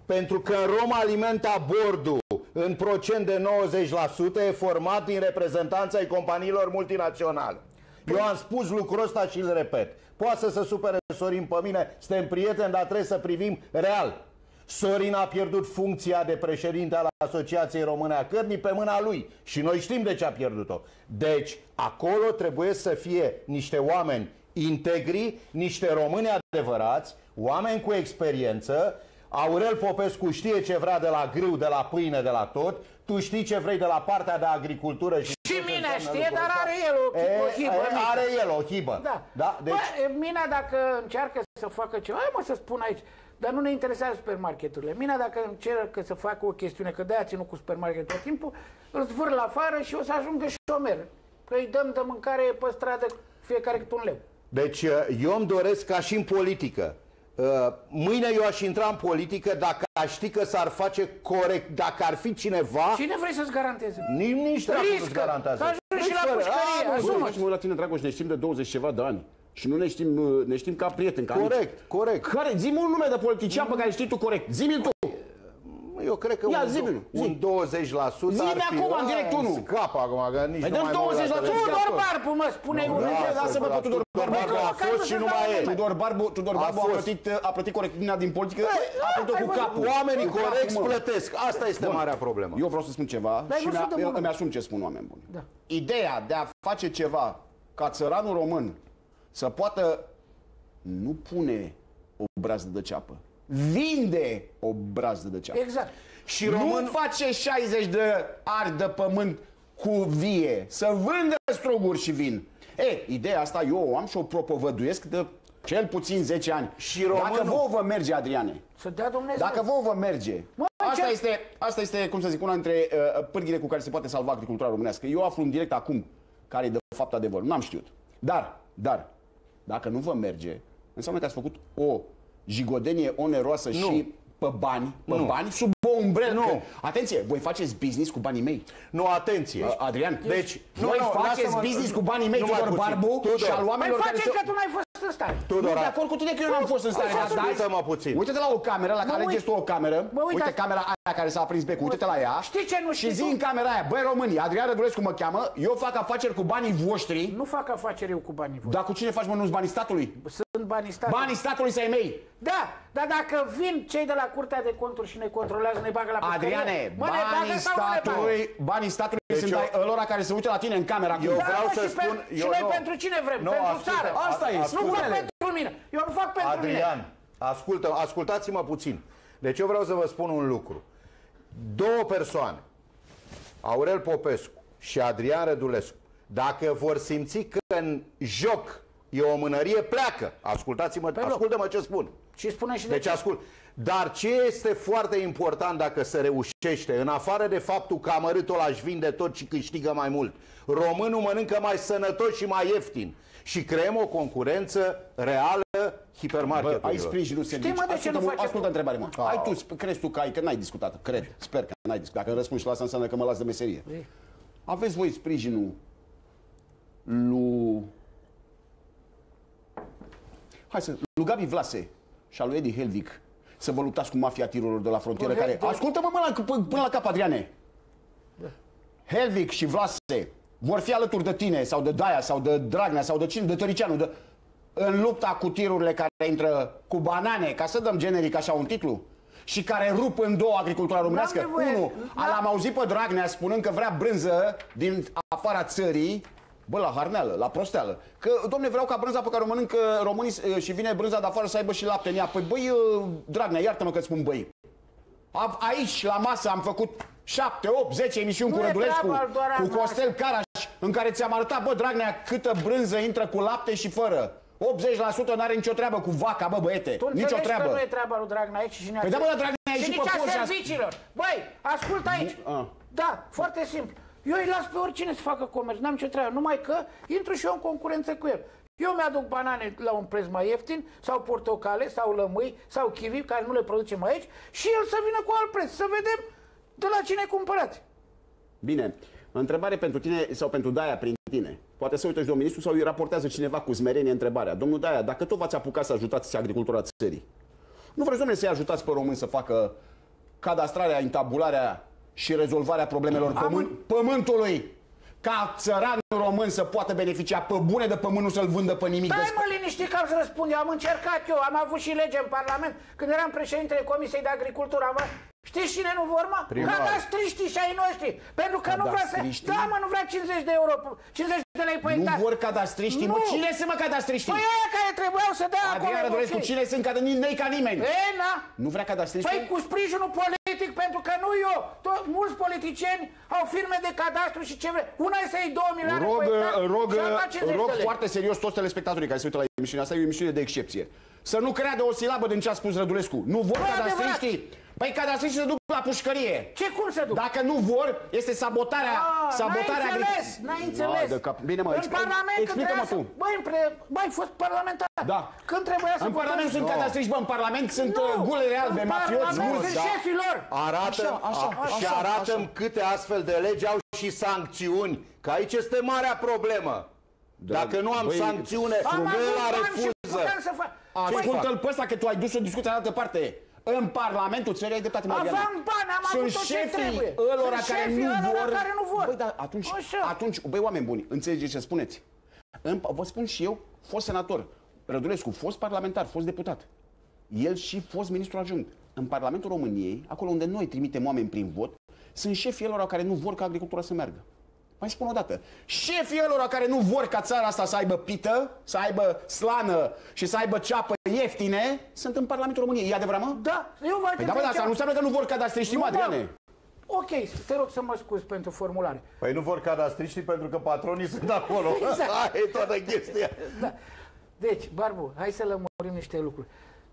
Pentru că în Roma Alimenta Board-ul, în procent de nouăzeci la sută, e format din reprezentanța ai companiilor multinaționale. Eu am spus lucrul ăsta și îl repet. Poate să se supere Sorin pe mine, suntem prieteni, dar trebuie să privim real. Sorin a pierdut funcția de președinte al Asociației Române a Cărnii pe mâna lui și noi știm de ce a pierdut-o. Deci, acolo trebuie să fie niște oameni integri, niște români adevărați, oameni cu experiență. Aurel Popescu știe ce vrea de la grâu, de la pâine, de la tot. Tu știi ce vrei de la partea de agricultură și... Și Mina știe, dar are el o, e, o hibă. E, are el o hibă. Da. Da? Deci... Bă, Mina, dacă încearcă să facă ceva, hai mă să spun aici, dar nu ne interesează supermarketurile. Mina, dacă încearcă să facă o chestiune, că de-aia ținut cu supermarketul tot timpul, îl zvâr la afară și o să ajungă șomer. Că îi dăm de mâncare pe stradă fiecare câte un leu. Deci eu îmi doresc ca și în politică. Mâine eu aș intra în politică dacă aș ști că s-ar face corect, dacă ar fi cineva... Cine vrei să-ți garanteze? Nici, nici dracu nu-ți garantează. Că ajungi și la pușcărie. Asumă-ți la tine, Dragoș, ne știm de douăzeci ceva de ani. Și nu ne știm, ne știm ca prieteni. Ca corect, amici. corect. Care? Zi-mi un nume de politician pe care știi tu corect. Zi-mi tu. Eu cred că Ia, un, zi, un douăzeci la sută zi-mi ar fi... acum, în direct unul. Scapă acum, că nici Păi nu mai douăzeci la sută. Tudor Barbu, mă, spune unul. Lasă-mă pe Tudor Barbu. A fost și nu mai e. Tudor Barbu, Tudor Barbu a plătit, a plătit corectitudinea din politică, a plătit cu capul. Oamenii corecți plătesc. Asta este marea problemă. Eu vreau să spun ceva și îmi asum ce spun oameni buni. Ideea de a face ceva ca țăranul român să poată nu pune o brazdă de ceapă, vinde o brazdă de ceapă. Exact. Și român... Nu face șaizeci de ari de pământ cu vie, să vândă struguri și vin. E, ideea asta eu o am și o propovăduiesc de cel puțin zece ani. Și românul... Dacă vouă vă merge, Adriane, să dea Dumnezeu. Dacă vouă vă merge, mă, asta, este, asta este, cum să zic, una dintre uh, pârghile cu care se poate salva agricultura românească. Eu aflu în direct acum care e de fapt adevărul. N-am știut. Dar, dar, dacă nu vă merge, înseamnă că ați făcut o jigodenie oneroasă nu. și pe bani, pe nu. bani, sub o umbrelă. Nu. Atenție, voi faceți business cu banii mei. Nu, atenție. Uh, Adrian, deci, voi nu, faceți business cu banii mei, Tudor Barbu, și al oamenilor care... Păi face că tu n-ai fost în stare. Tudor, de acord cu tine că eu n-am fost în stare. Ascultă-mă puțin. Uite-te la o cameră, la care alegeți tu o cameră. Uite camera aia care s-a aprins becul, uite-te la ea. Știi ce nu știi și zi în camera aia, băi românii, Adrian Rădulescu mă cheamă, eu fac afaceri cu banii voștri. Nu fac afaceri eu cu banii voștri. Dar cu cine faci, mă, nu-s banii statului? Sunt banii statului. Banii statului să ai mei. Da, dar dacă vin cei de la Curtea de Conturi și ne controlează, ne bagă la pușcărie. Adriane, banii statului, banii statului deci sunt ai ălora care se uită la tine în camera. Eu vreau să spun... Și noi pentru cine vrem? Pentru țară. Asta e. Nu fac pentru mine. Eu nu fac pentru mine. Adrian, ascultă, ascultați-mă puțin. Deci eu vreau să vă spun un lucru. Două persoane, Aurel Popescu și Adrian Rădulescu, dacă vor simți că în joc e o mânărie, pleacă. Ascultați-mă, ascultă-mă ce spun. Și spune și de deci ce. ascult. Dar ce este foarte important dacă se reușește, în afară de faptul că amărâtul ăla își vinde tot și câștigă mai mult, românul mănâncă mai sănătos și mai ieftin și creăm o concurență reală hipermarketurilor. Ai sprijinul serviciu. Ascultă, ascultă întrebare, mă. Ai tu, crezi tu că ai, că n-ai discutat, cred, sper că n-ai discutat. Dacă răspunzi la asta înseamnă că mă las de meserie. Ei. Aveți voi sprijinul lui... Hai să... lui Gabi Vlase și al lui Edi Helvig să vă luptați cu mafia tirurilor de la frontieră Bă, care... Ascultă-mă mă, la, până la cap, Adriane. Da. Helvig și Vlase vor fi alături de tine sau de Daia sau de Dragnea sau de cine, de Tăricianu, de... în lupta cu tirurile care intră cu banane, ca să dăm generic așa un titlu, și care rup în două agricultura românească. Unu, l-am auzit pe Dragnea spunând că vrea brânză din afara țării. Bă, la harneală, la prosteală. Că, domne, vreau ca brânza pe care o mănâncă românii și vine brânza de afară să aibă și lapte în ea. Păi, băi, Dragnea, iartă-mă că-ți spun băi. Aici, la masă, am făcut șapte, opt, zece emisiuni nu cu Rădulescu, cu Costel Caraș, în care ți-am arătat, bă, Dragnea, câtă brânză intră cu lapte și fără. optzeci la sută n-are nicio treabă cu vaca, bă, băiete. Tu nicio treabă. Că nu e treaba lui Dragnea aici și păi da, bă, Dragnea aici și pe nici a Poșa... serviciilor. Băi, ascultă aici. A. Da, foarte simplu. Eu îi las pe oricine să facă comerț, n-am ce treabă, numai că intru și eu în concurență cu el. Eu mi-aduc banane la un preț mai ieftin, sau portocale, sau lămâi, sau kiwi, care nu le producem aici, și el să vină cu alt preț, să vedem de la cine cumpărați. Bine, întrebare pentru tine sau pentru Daia prin tine. Poate să uită și domnul ministru sau îi raportează cineva cu smerenie întrebarea. Domnul Daia, dacă tot v-ați apucat să ajutați agricultura țării, nu vreți, domnule, să-i ajutați pe români să facă cadastrarea, intabularea și rezolvarea problemelor pământ, pământului, ca țăranul român să poată beneficia pe bune de pământ, nu să-l vândă pe nimic. Stai mă liniștit că am să răspund eu, am încercat eu, am avut și lege în Parlament, când eram președintele Comisiei de Agricultură, am... Știți cine nu vor, mă? Cadastriștii și ai noștri, pentru că nu vrea să... Da, mă, nu vrea cincizeci de euro, cincizeci de lei pe hectar. Nu vor cadastriștii, mă, cine sunt, mă, cadastriștii? Păi aia care trebuiau să dea acolo. Adrian Rădulescu, cine sunt, ca nu-i ca nimeni? E, na. Nu vrea cadastriștii? Păi cu sprijinul politic, pentru că nu eu, tot, mulți politicieni au firme de cadastru și ce vre. Una e să iei două milioane rog, pe hectar rog, și alta cincizeci rog de lei. foarte serios toți telespectatorii care se uită la emisiunea asta, e o emisiune de excepție. Să nu creadă o silabă din ce a spus Rădulescu. Nu vor cadastriștii. Păi cadastriștii se duc la pușcărie. Ce, cum se duc? Dacă nu vor, este sabotarea... Ah, sabotarea n-ai înțeles, n-ai înțeles. Bine, mă, în Parlament, explică-mă tu. Băi, pre... băi, fost parlamentar. Da. Când trebuia să... În Parlament sunt cadastriști, bă, în Parlament sunt gulere albe, mafioți, mulți. Sunt șefii lor. Arată, așa, așa, și arată câte astfel de legi au și sancțiuni. Că aici este marea problemă. Dacă nu am sancțiune, ăla refuză. Ascultă-l pe ăsta că tu ai dus o discuție în altă parte. În Parlamentul țării ai dreptate, Mariana. Aveam bani, am avut tot ce trebuie. Sunt șefii ălora care nu vor. care nu vor. Băi, dar atunci, atunci, băi, oameni buni, înțelegeți ce spuneți? Vă spun și eu, fost senator, Rădulescu, fost parlamentar, fost deputat. El și fost ministru adjunct. În Parlamentul României, acolo unde noi trimitem oameni prin vot, sunt șefii ălora care nu vor ca agricultura să meargă. Mai spun o dată, șefii ălora care nu vor ca țara asta să aibă pită, să aibă slană și să aibă ceapă ieftine, sunt în Parlamentul României. E adevărat, mă? Da, eu vă păi da, bă, dar asta nu înseamnă că nu vor cadastriștii, mă, Adriane. Ok, te rog să mă scuz pentru formulare. Păi nu vor cadastriștii pentru că patronii sunt acolo. Exact. Aia e toată chestia. Da. Deci, Barbu, hai să lămurim niște lucruri.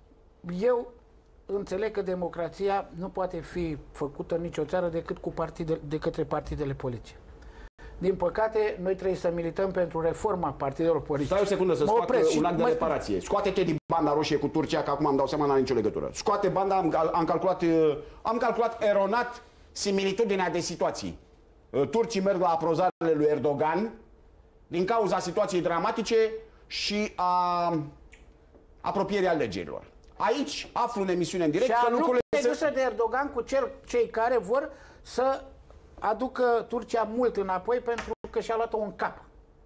Eu înțeleg că democrația nu poate fi făcută în nicio țară decât cu partide, de către partidele politice. Din păcate, noi trebuie să milităm pentru reforma partidelor politice. Stai o secundă să scoată un act de reparație. Scoate-te din banda roșie cu Turcia, că acum îmi dau seama, n-are nicio legătură. Scoate banda, am, am, calculat, am calculat eronat similitudinea de situații. Turcii merg la aprozarele lui Erdogan din cauza situației dramatice și a apropierii alegerilor. Aici aflu în emisiune în direct și că lucrurile se... de Erdogan cu cel, cei care vor să aducă Turcia mult înapoi pentru că și-a luat-o în cap.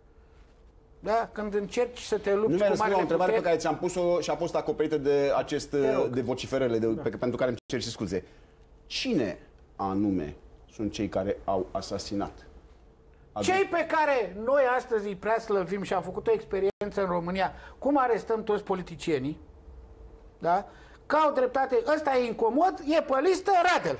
Da? Când încerci să te lupți nu cu marele o întrebare puteri... pe care ți-am pus-o și a fost acoperită de acest de vociferele de, da. pe, pentru care îmi cer și scuze. Cine anume sunt cei care au asasinat? Cei pe care noi astăzi îi prea slăvim și am făcut o experiență în România, cum arestăm toți politicienii, da? Că au dreptate, ăsta e incomod, e pe listă, Radel.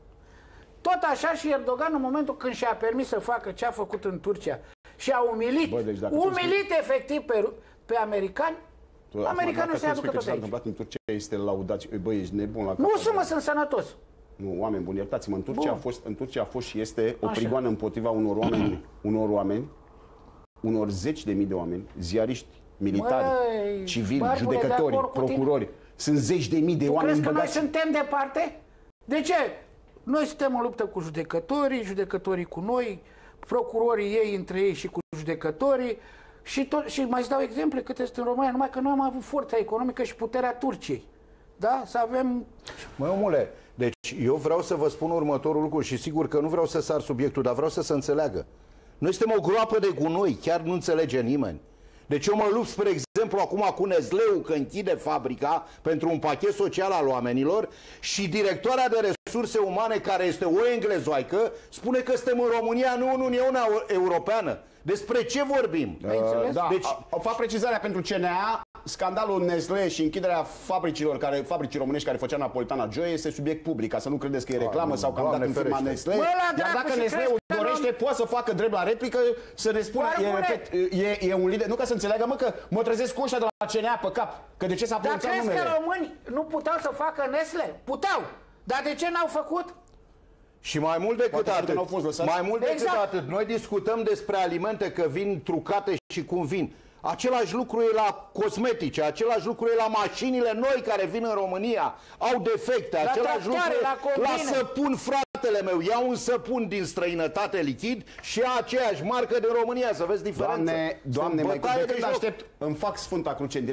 Tot așa și Erdogan, în momentul când și-a permis să facă ce a făcut în Turcia și a umilit, Bă, deci umilit efectiv pe, pe americani, tu, americanul se aducă tot aici. Ce s-a întâmplat în Turcia este laudat. Băi, ești nebun la cap. Nu să mă, sunt sănătos. Nu, oameni buni, iertați-mă, în Turcia, a fost, în Turcia a fost și este o prigoană împotriva unor oameni, unor oameni, unor zeci de mii de oameni, ziariști, militari, Măi, civili, Barbule, judecători, procurori. Sunt zeci de mii de tu oameni crezi că băgați... noi suntem departe? De ce? Noi suntem în luptă cu judecătorii, judecătorii cu noi, procurorii ei între ei și cu judecătorii și, tot, și mai îți dau exemple câte sunt în România, numai că noi am avut forța economică și puterea Turciei. Da? Să avem... Măi, omule, deci eu vreau să vă spun următorul lucru și sigur că nu vreau să sar subiectul, dar vreau să se înțeleagă. Noi suntem o groapă de gunoi, chiar nu înțelege nimeni. Deci eu mă lupt, spre exemplu, acum cu Nestleu că închide fabrica pentru un pachet social al oamenilor și directoarea de resurse umane, care este o englezoaică, spune că suntem în România, nu în Uniunea Europeană. Despre ce vorbim? Uh, da, deci, o fac precizarea pentru C N A. Scandalul Nestlé și închiderea fabricilor care, fabricii românești care făcea Napolitana Joy este subiect public, ca să nu credeți că e reclamă A, sau că am dat în firma Nestlé. Bă, iar dacă Nestlé-ul dorește, poate să facă drept la replică, să ne spună, e, repet, e, e un lider. Nu ca să înțeleagă, mă, că mă trezesc cu ăștia de la C N A pe cap. Că de ce s-a pronunțat numele? Dar crezi că români nu puteau să facă Nestlé? Puteau! Dar de ce n-au făcut? Și mai mult decât Poate atât, au fost mai mult decât exact. atât, noi discutăm despre alimente că vin trucate și cum vin. Același lucru e la cosmetice, același lucru e la mașinile noi care vin în România, au defecte, la același tractoare, lucru la, la săpun, fratele meu, iau un săpun din străinătate lichid și ia aceeași marcă din România, să vezi diferența. Doamne, doamne, mai de când aștept, îmi fac Sfânta Cruce în direct, de când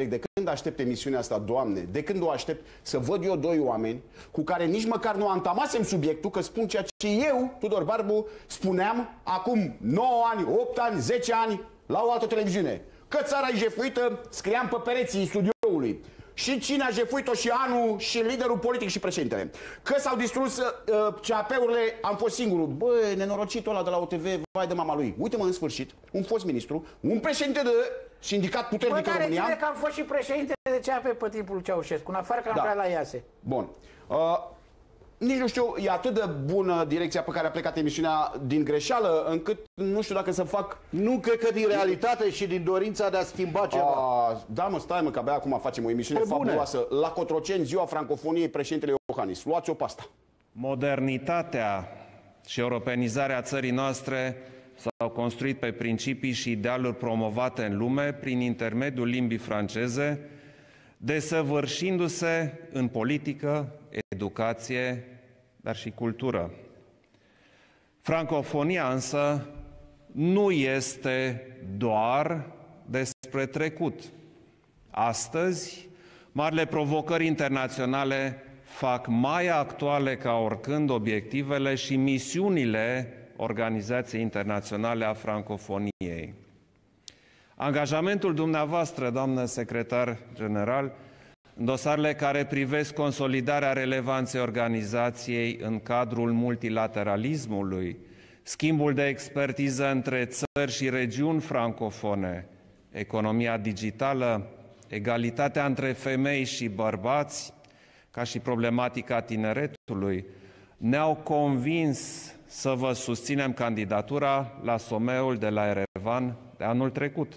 când aștept emisiunea asta, Doamne, de când o aștept, să văd eu doi oameni cu care nici măcar nu antamasem subiectul, că spun ceea ce eu, Tudor Barbu, spuneam acum nouă ani, opt ani, zece ani, la o altă televiziune. Că țara e jefuită, scriam pe pereții studioului. Și cine a jefuit-o și anul, și liderul politic și președintele. Că s-au distrus uh, C A P-urile, am fost singurul. Bă, nenorocitul ăla de la O T V, vai de mama lui. Uite-mă, în sfârșit, un fost ministru, un președinte de sindicat puternic în România. Bă, dar că am fost și președinte de C A P pe timpul Ceaușescu, în afară că am da. plecat la Iase. Bun. Uh, nici nu știu, e atât de bună direcția pe care a plecat emisiunea din greșeală, încât nu știu dacă să fac... Nu, cred că din realitate și din dorința de a schimba ceva. A, da, mă, stai, mă, că abia acum facem o emisiune Pe fabuloasă. Bune. La Cotroceni, ziua francofoniei, președintele Iohannis. Luați-o pe asta. Modernitatea și europenizarea țării noastre s-au construit pe principii și idealuri promovate în lume prin intermediul limbii franceze, desăvârșindu-se în politică, educație, dar și cultură. Francofonia însă nu este doar despre trecut. Astăzi, marile provocări internaționale fac mai actuale ca oricând obiectivele și misiunile Organizației Internaționale a Francofoniei. Angajamentul dumneavoastră, doamnă secretar general, în dosarele care privesc consolidarea relevanței organizației în cadrul multilateralismului, schimbul de expertiză între țări și regiuni francofone, economia digitală, egalitatea între femei și bărbați, ca și problematica tineretului, ne-au convins să vă susținem candidatura la sommeul de la Erevan de anul trecut.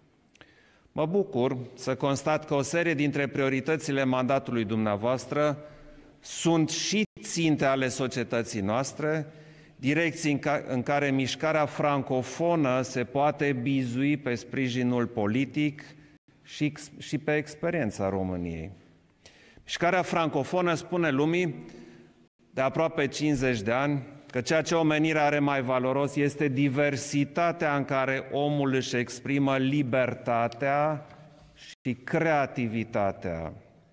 Mă bucur să constat că o serie dintre prioritățile mandatului dumneavoastră sunt și ținte ale societății noastre, direcții în, ca, în care mișcarea francofonă se poate bizui pe sprijinul politic și, și pe experiența României. Mișcarea francofonă spune lumii de aproape cincizeci de ani că ceea ce omenirea are mai valoros este diversitatea în care omul își exprimă libertatea și creativitatea.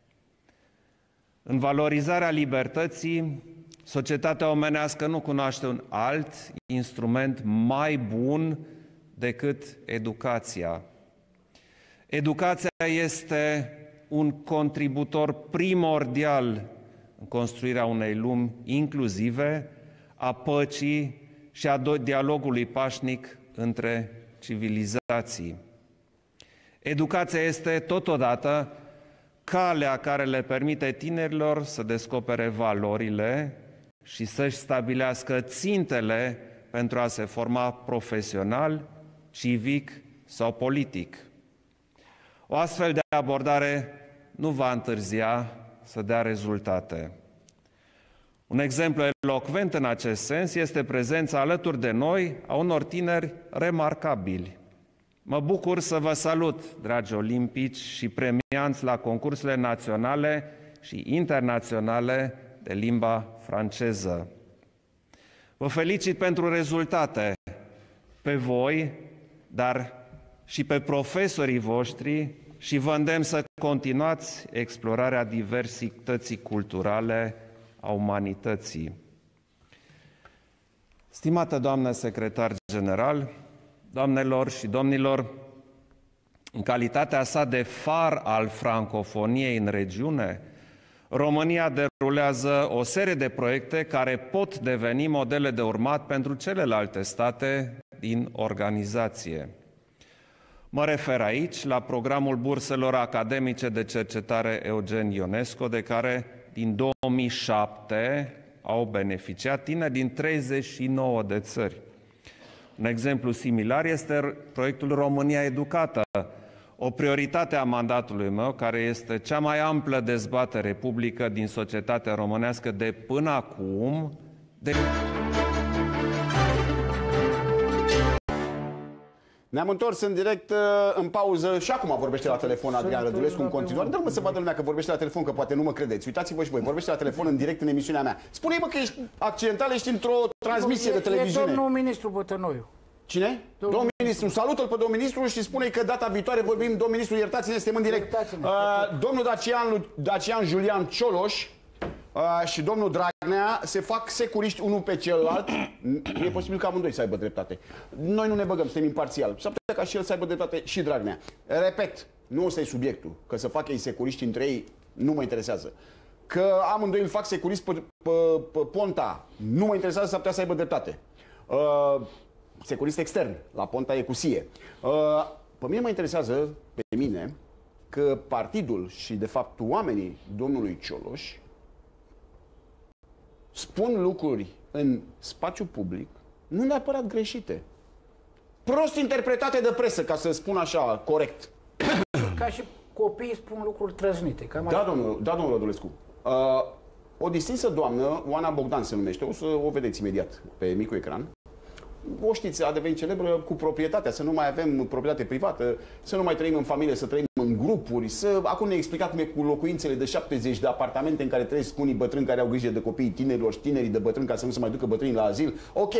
În valorizarea libertății, societatea omenească nu cunoaște un alt instrument mai bun decât educația. Educația este un contributor primordial în construirea unei lumi inclusive, a păcii și a dialogului pașnic între civilizații. Educația este totodată calea care le permite tinerilor să descopere valorile și să-și stabilească țintele pentru a se forma profesional, civic sau politic. O astfel de abordare nu va întârzia să dea rezultate. Un exemplu elocvent în acest sens este prezența alături de noi a unor tineri remarcabili. Mă bucur să vă salut, dragi olimpici și premianți la concursurile naționale și internaționale de limba franceză. Vă felicit pentru rezultate, pe voi, dar și pe profesorii voștri și vă îndemn să continuați explorarea diversității culturale a umanității. Stimată doamnă secretar general, doamnelor și domnilor, în calitatea sa de far al francofoniei în regiune, România derulează o serie de proiecte care pot deveni modele de urmat pentru celelalte state din organizație. Mă refer aici la programul burselor academice de cercetare Eugen Ionesco, de care din două mii șapte au beneficiat tineri din treizeci și nouă de țări. Un exemplu similar este proiectul România Educată, o prioritate a mandatului meu, care este cea mai amplă dezbatere publică din societatea românească de până acum. De... Ne-am întors în direct, în pauză, și acum vorbește la telefon Adrian Rădulescu în continuare. Dă-mă să vadă lumea că vorbește la telefon, că poate nu mă credeți. Uitați-vă și voi, vorbește la telefon în direct în emisiunea mea. Spune-mă că ești accidental, ești într-o transmisie de televiziune. E domnul ministru Bătănoiu. Cine? Domnul, domnul ministru. Salută-l pe domnul ministru și spune că data viitoare vorbim, domnul ministru, iertați-ne, suntem în direct. Uh, domnul Dacian, Dacian Julian Cioloș uh, și domnul Dragnea se fac securiști unul pe celălalt. E posibil ca amândoi să aibă dreptate. Noi nu ne băgăm, suntem imparțial. S-ar putea ca și el să aibă dreptate și Dragnea. Repet, nu ăsta e subiectul. Că să facă ei securiști între ei nu mă interesează. Că amândoi îl fac securist pe, pe, pe Ponta nu mă interesează, s-ar putea să aibă dreptate. Uh, securist extern, la Ponta e cu sie. Uh, pe mine mă interesează, pe mine, că partidul și, de fapt, oamenii domnului Cioloș spun lucruri în spațiu public nu neapărat greșite. Prost interpretate de presă, ca să spun așa, corect. Ca și copiii spun lucruri trăznite. Cam da, domnul, da, domnul Rădulescu. Uh, o distinsă doamnă, Oana Bogdan se numește, o să o vedeți imediat pe micul ecran. O știți, a devenit celebră cu proprietatea, să nu mai avem proprietate privată, să nu mai trăim în familie, să trăim în grupuri, să... Acum ne-a explicat cu locuințele de șaptezeci de apartamente în care trăiesc unii bătrâni care au grijă de copiii tinerilor și tinerii de bătrâni ca să nu se mai ducă bătrânii la azil. Ok.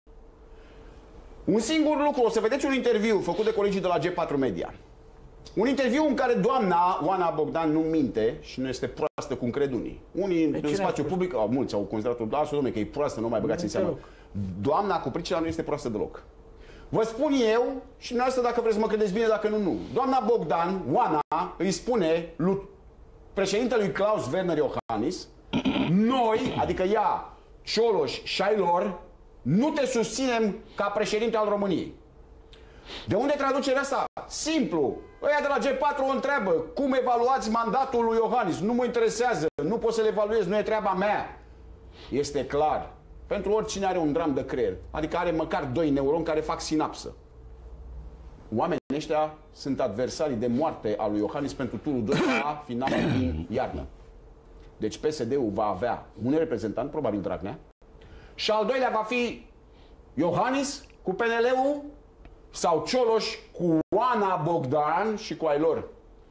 Un singur lucru, o să vedeți un interviu făcut de colegii de la G patru Media. Un interviu în care doamna Oana Bogdan nu minte și nu este proastă cum cred unii. Unii în spațiu public, au, mulți au considerat-o, lasă, dom'le, că e proastă, nu mai băgați în seamă. Doamna cu pricina nu este proastă deloc. Vă spun eu și dumneavoastră dacă vreți să mă credeți bine, dacă nu, nu. Doamna Bogdan, Oana, îi spune lui președintelui Klaus Werner Iohannis, noi, adică ea, Cioloș și ai lor, nu te susținem ca președinte al României. De unde traducerea asta? Simplu. Ăia de la G patru o întreabă, cum evaluați mandatul lui Iohannis? Nu mă interesează, nu pot să-l evaluez, nu e treaba mea. Este clar. Pentru oricine are un dram de creier, adică are măcar doi neuroni care fac sinapsă. Oamenii ăștia sunt adversarii de moarte al lui Iohannis pentru turul doi la finala din iarnă. Deci P S D-ul va avea un reprezentant, probabil Dragnea, și al doilea va fi Iohannis cu P N L-ul sau Cioloș cu Oana Bogdan și cu ai lor.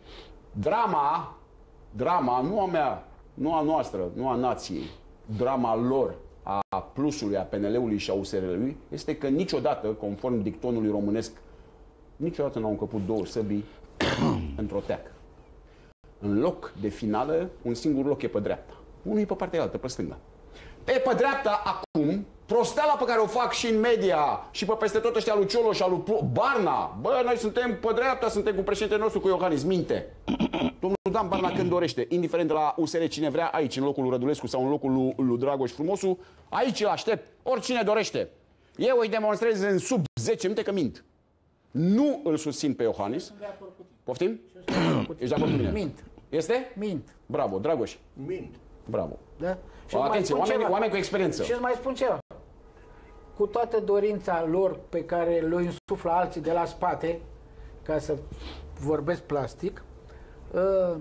Drama, drama nu a mea, nu a noastră, nu a nației, drama lor, a plusului, a P N L-ului și a U S R L-ului, este că niciodată, conform dictonului românesc, niciodată n-au încăput două săbii într-o teacă. În loc de finală, un singur loc e pe dreapta. Unul e pe partea altă, pe stânga. Pe, pe dreapta, acum, prosteala pe care o fac și în media și pe peste tot ăștia lui Cioloș și lui Barna. Bă, noi suntem pe dreapta, suntem cu președintele nostru, cu Iohannis. Minte. Domnul Dan Barna când dorește, indiferent de la U S R cine vrea, aici, în locul lui Rădulescu sau în locul lui, lui Dragoș Frumosu, aici îl aștept, oricine dorește. Eu îi demonstrez în sub zece minute că mint. Nu îl susțin pe Iohannis. Poftim? Ești de acord cu mine? Mint. Este? Mint. Bravo, Dragoș. Mint. Bravo. Da? Și atenție, oameni, oameni cu experiență. Și îți mai spun ceva. Cu toată dorința lor pe care le însuflă alții de la spate, ca să vorbesc plastic, uh,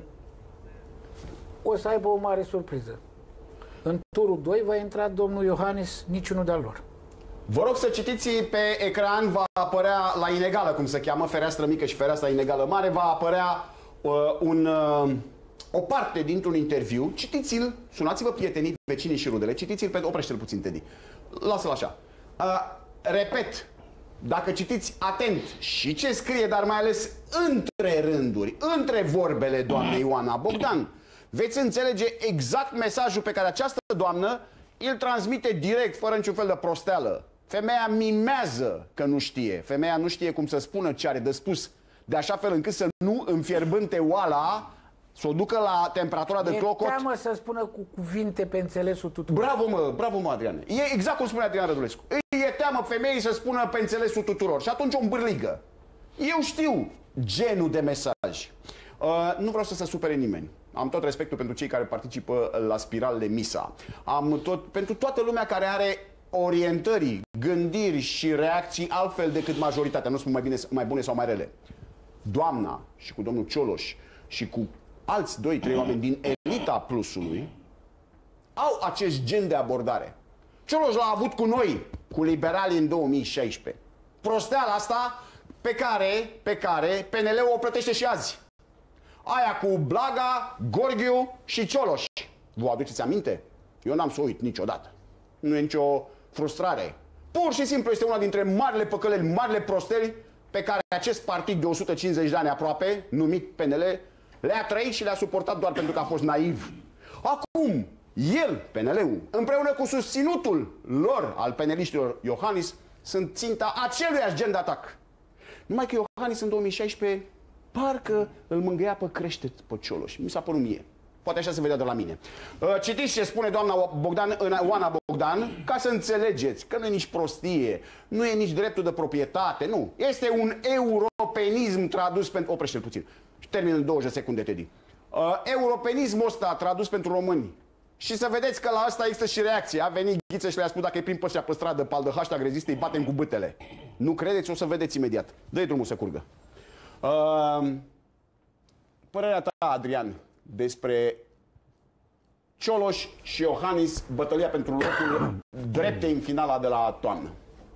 o să aibă o mare surpriză. În turul doi va intra domnul Iohannis, niciunul de-al lor. Vă rog să citiți pe ecran, va apărea la inegală, cum se cheamă, fereastră mică și fereastra inegală mare, va apărea uh, un... Uh, o parte dintr-un interviu, citiți-l, sunați-vă prietenii, vecinii și rudele, citiți-l, pe... oprește-l puțin, Teddy. Lasă-l așa. Uh, repet, dacă citiți atent și ce scrie, dar mai ales între rânduri, între vorbele doamnei Oana Bogdan, veți înțelege exact mesajul pe care această doamnă îl transmite direct, fără niciun fel de prosteală. Femeia mimează că nu știe. Femeia nu știe cum să spună ce are de spus, de așa fel încât să nu înfierbânte oala, să o ducă la temperatura de clocot. E teamă să spună cu cuvinte pe înțelesul tuturor. Bravo, mă, bravo, mă, Adrian. E exact cum spune Adrian Rădulescu. Îi e teamă femeii să spună pe înțelesul tuturor. Și atunci o îmbârligă. Eu știu genul de mesaj. Uh, nu vreau să se supere nimeni. Am tot respectul pentru cei care participă la spiralele Misa. Am tot pentru toată lumea care are orientări, gândiri și reacții altfel decât majoritatea. Nu spun mai, bine, mai bune sau mai rele. Doamna și cu domnul Cioloș și cu alți doi, trei oameni din elita plusului au acest gen de abordare. Cioloș l-a avut cu noi, cu liberalii în două mii șaisprezece. Prosteala asta pe care, pe care P N L-ul o plătește și azi. Aia cu Blaga, Gorghiu și Cioloș. Vă aduceți aminte? Eu n-am să uit niciodată. Nu e nicio frustrare. Pur și simplu este una dintre marile păcăleli, marile prosteli pe care acest partid de o sută cincizeci de ani aproape, numit P N L, le-a trăit și le-a suportat doar pentru că a fost naiv. Acum, el, P N L-ul, împreună cu susținutul lor, al peneliștilor Iohannis, sunt ținta aceluiași gen de atac. Numai că Iohannis în două mii șaisprezece parcă îl mângâia pe creștet pe Cioloș. Mi s-a părut mie. Poate așa se vedea de la mine. Citiți ce spune doamna Bogdan, Oana Bogdan, ca să înțelegeți că nu e nici prostie, nu e nici dreptul de proprietate, nu. Este un europenism tradus pentru... Oprește-l puțin. Termin în douăzeci de secunde, Teddy. Europenismul ăsta tradus pentru români. Și să vedeți că la asta există și reacție. A venit Ghiță și le-a spus dacă e prin păștea pe stradă, pal de hashtag rezistă, îi batem cu bâtele. Nu credeți? O să vedeți imediat. Dă-i drumul să curgă. Uh, părerea ta, Adrian, despre Cioloș și Iohannis, bătălia pentru locul drepte în finala de la toamnă.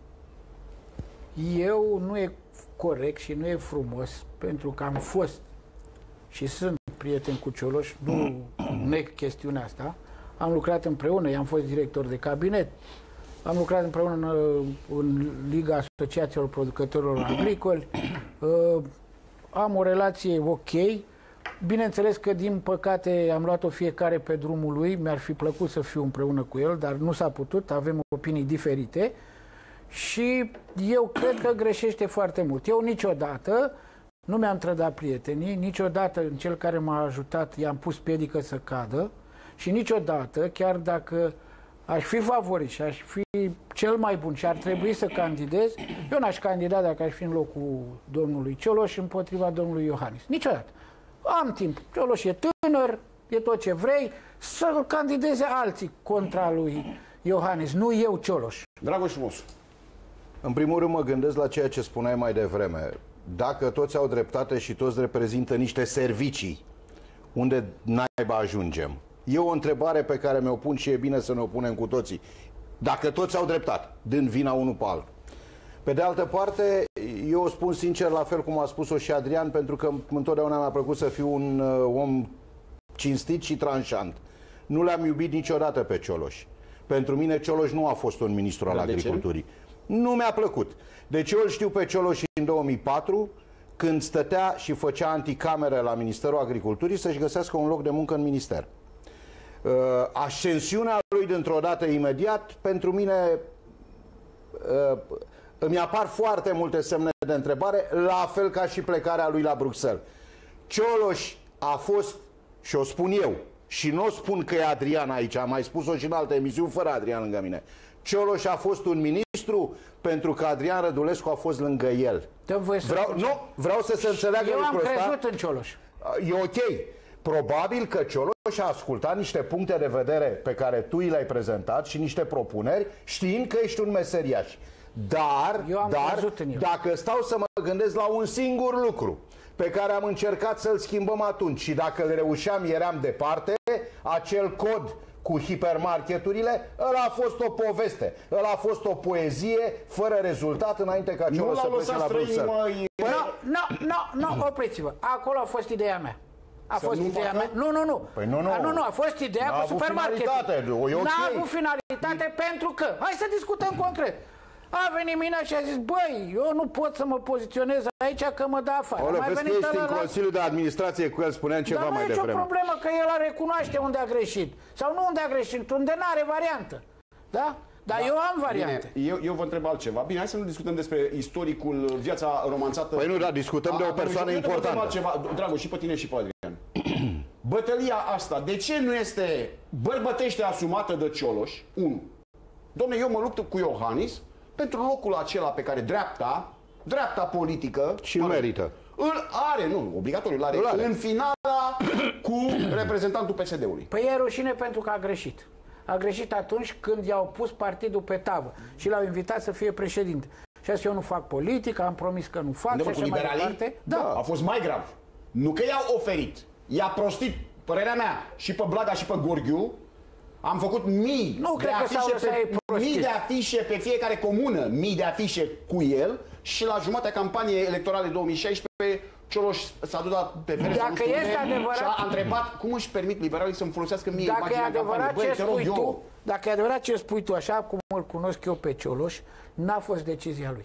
Eu nu e corect și nu e frumos, pentru că am fost și sunt prieten cu Cioloș, nu neg chestiunea asta. Am lucrat împreună, i-am fost director de cabinet, am lucrat împreună în, în Liga Asociațiilor Producătorilor Agricoli, uh, am o relație ok. Bineînțeles că, din păcate, am luat-o fiecare pe drumul lui, mi-ar fi plăcut să fiu împreună cu el, dar nu s-a putut, avem opinii diferite și eu cred că greșește foarte mult. Eu niciodată nu mi-am trădat prietenii, niciodată în cel care m-a ajutat i-am pus piedică să cadă și niciodată, chiar dacă aș fi favorit și aș fi cel mai bun și ar trebui să candidez, eu n-aș candida dacă aș fi în locul domnului Cioloș împotriva domnului Iohannis. Niciodată. Am timp. Cioloș e tânăr, e tot ce vrei, să candideze alții contra lui Iohannis, nu eu, Cioloș. Dragoș frumos. În primul rând mă gândesc la ceea ce spuneai mai devreme. Dacă toți au dreptate și toți reprezintă niște servicii, unde naiba ajungem? E o întrebare pe care mi-o pun și e bine să ne o punem cu toții. Dacă toți au dreptate, dând vina unul pe altul. Pe de altă parte, eu o spun sincer, la fel cum a spus-o și Adrian, pentru că întotdeauna mi-a plăcut să fiu un uh, om cinstit și tranșant. Nu l-am iubit niciodată pe Cioloș. Pentru mine Cioloș nu a fost un ministru al agriculturii. Nu mi-a plăcut. Deci eu îl știu pe Cioloș în două mii patru, când stătea și făcea anticamere la Ministerul Agriculturii să-și găsească un loc de muncă în minister. Uh, ascensiunea lui dintr-o dată imediat, pentru mine uh, îmi apar foarte multe semne de întrebare, la fel ca și plecarea lui la Bruxelles. Cioloș a fost, și o spun eu, și nu o spun că e Adrian aici, am mai spus-o și în alte emisiuni fără Adrian lângă mine. Cioloș a fost un ministru pentru că Adrian Rădulescu a fost lângă el. Vreau, nu, vreau să se înțeleagă eu lucrul ăsta. Eu am crezut în Cioloș. E ok. Probabil că Cioloș a ascultat niște puncte de vedere pe care tu i le-ai prezentat și niște propuneri, știind că ești un meseriaș. Dar, dar dacă stau să mă gândesc la un singur lucru pe care am încercat să-l schimbăm atunci și dacă îl reușeam, eram departe, acel cod cu hipermarketurile, ăla a fost o poveste, ăla a fost o poezie fără rezultat înainte ca Cioloș să plece la Bruxelles. Nu, nu, nu, opriți-vă. Acolo a fost ideea mea. A fost ideea mea. Nu, nu, nu. Păi nu, nu. A, nu, nu, a fost ideea cu supermarketul. N-a avut finalitate pentru că, hai să discutăm concret. A venit mine și a zis, băi, eu nu pot să mă poziționez aici că mă dă afară. Ola, vezi că ești în Consiliul de Administrație cu el, spuneam ceva mai devreme. Dar nu e nicio problemă că el a recunoaște unde a greșit. Sau nu unde a greșit, unde n-are variantă. Da? Dar da, eu am variante. Bine, eu, eu vă întreb altceva. Bine, hai să nu discutăm despre istoricul, viața romanțată. Păi nu, da, discutăm a, de o persoană eu importantă. Altceva. Dragoș, și pe tine și pe Adrian. Bătălia asta, de ce nu este bărbătește asumată de Cioloș? Unu. Dom'le, eu mă lupt cu Iohannis pentru locul acela pe care dreapta, dreapta politică... Și îl merită. Îl are, nu, obligatoriu, îl are, îl are. În finala cu reprezentantul P S D-ului. Păi e rușine pentru că a greșit. A greșit atunci când i-au pus partidul pe tavă și l-au invitat să fie președinte. Și a zis, eu nu fac politică, am promis că nu fac. De și așa mai departe. Da. A fost mai grav. Nu că i-au oferit. I-a prostit, părerea mea, și pe Blaga și pe Gorghiu. Am făcut mii, nu, de afișe pe, mii de afișe pe fiecare comună, mii de afișe cu el și la jumatea campaniei electorale două mii șaisprezece Cioloș s-a dus la T V R, Dacă este adevărat, și a întrebat cum își permit liberalii să-mi folosească mie dacă imaginea e adevărat Băi, ce te rog, spui eu... tu, dacă e adevărat ce spui tu, așa cum îl cunosc eu pe Cioloș, n-a fost decizia lui.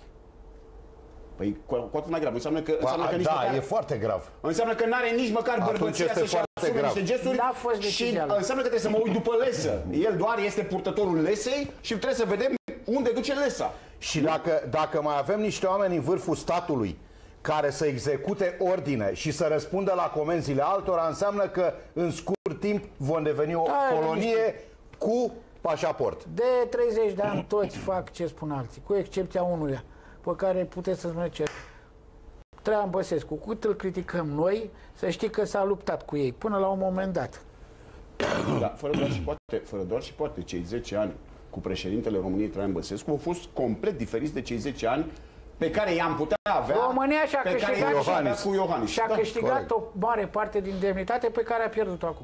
Păi cu, cu atât mai grav. Înseamnă că, înseamnă că nici da, măcar, e foarte grav. Înseamnă că n-are nici măcar bărbăția să-și asume niște gesturi. N-a fost și decizia lui. înseamnă că trebuie să mă uit după lesă. El doar este purtătorul lesei și trebuie să vedem unde duce lesa. Și dacă, dacă mai avem niște oameni în vârful statului care să execute ordine și să răspundă la comenzile altora, înseamnă că în scurt timp vom deveni o Da, colonie cu pașaport. De treizeci de ani toți fac ce spun alții, cu excepția unuia, pe care puteți să spuneți Traian Băsescu. Cu cât îl criticăm noi, să știi că s-a luptat cu ei, până la un moment dat. Da, fără doar și poate, fără doar și poate, cei zece ani cu președintele României Traian Băsescu au fost complet diferiți de cei zece ani pe care i-am putea avea România și-a pe care câștigat i-am avea cu Iohannis. și-a Da, câștigat corect. o mare parte din demnitate pe care a pierdut-o acum.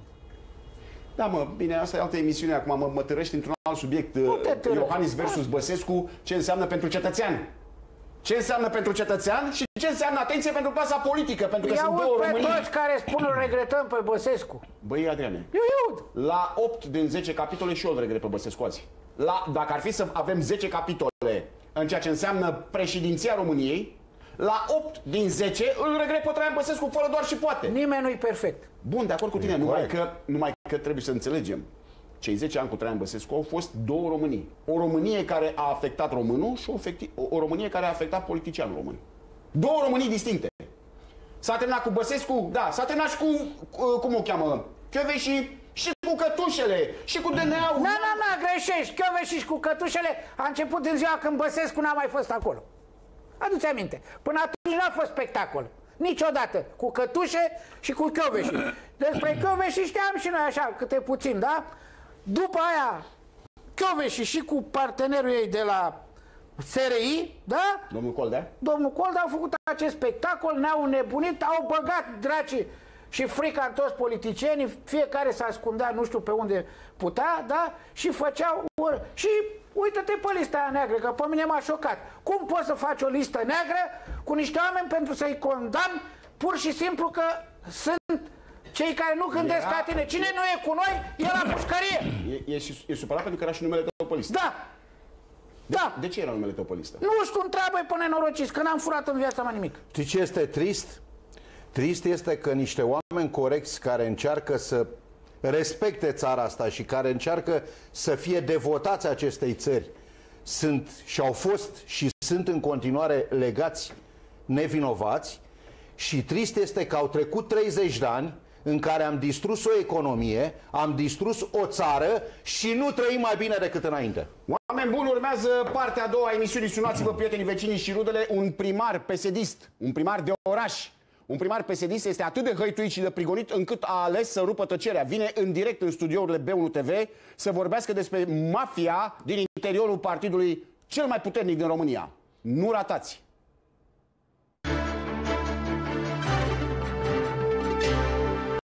Da, mă, bine, asta e altă emisiune. Acum mă, mă târăști într-un alt subiect. te Iohannis versus Băsescu, ce înseamnă pentru cetățean? Ce înseamnă pentru cetățean și ce înseamnă, atenție, pentru clasa politică? Pentru că Îi sunt aud două pe Românii. toți care spun îl regretăm pe Băsescu. Băi, Adriane, Eu îi aud. la opt din zece capitole și eu îl regret pe Băsescu azi. La, dacă ar fi să avem zece capitole în ceea ce înseamnă președinția României, la opt din zece îl regret pe Traian Băsescu fără doar și poate. Nimeni nu-i perfect. Bun, de acord cu tine, numai că, numai că trebuie să înțelegem. Cei zece ani cu Traian Băsescu au fost două Românii. O Românie care a afectat românul și o, afecti, o, o Românie care a afectat politicianul român. Două Românii distincte. S-a terminat cu Băsescu, da, s-a terminat și cu, cu cum o cheamă, Chioveși, și cu cătușele, și cu D N A-ul. Na, na, na, greșești. Chioveși și cu cătușele a început în ziua când Băsescu n-a mai fost acolo. Adu-ți aminte. Până atunci n-a fost spectacol. Niciodată. Cu cătușe și cu Chioveși. Despre Chioveși știam și noi așa, câte puțin, da? După aia, Chioveși și cu partenerul ei de la S R I, da? Domnul Coldea? Domnul Coldea au făcut acest spectacol, ne-au nebunit, au băgat dracii și frica în toți politicienii, fiecare se ascundea nu știu pe unde putea, da? Și făceau... Și uită-te pe lista aia neagră, că pe mine m-a șocat. Cum poți să faci o listă neagră cu niște oameni pentru să-i condamn pur și simplu că sunt cei care nu gândesc Era... ca tine? Cine nu e cu noi, e la pușcărie. E, e, e supărat pentru că era și numele tău pe listă. Da. De, Da. de ce era numele tău pe listă? Nu știu, întreabă-i pe nenorociți, că n-am furat în viața mea nimic. Știi ce este trist? Trist este că niște oameni corecți care încearcă să respecte țara asta și care încearcă să fie devotați acestei țări sunt și au fost și sunt în continuare legați nevinovați și trist este că au trecut treizeci de ani în care am distrus o economie, am distrus o țară și nu trăim mai bine decât înainte. Oameni buni, urmează partea a doua a emisiunii. Sunați-vă, prietenii, vecinii și rudele. Un primar pesedist, un primar de oraș, un primar pesedist este atât de hăituit și de prigonit încât a ales să rupă tăcerea. Vine în direct în studiourile B unu T V să vorbească despre mafia din interiorul partidului cel mai puternic din România. Nu ratați!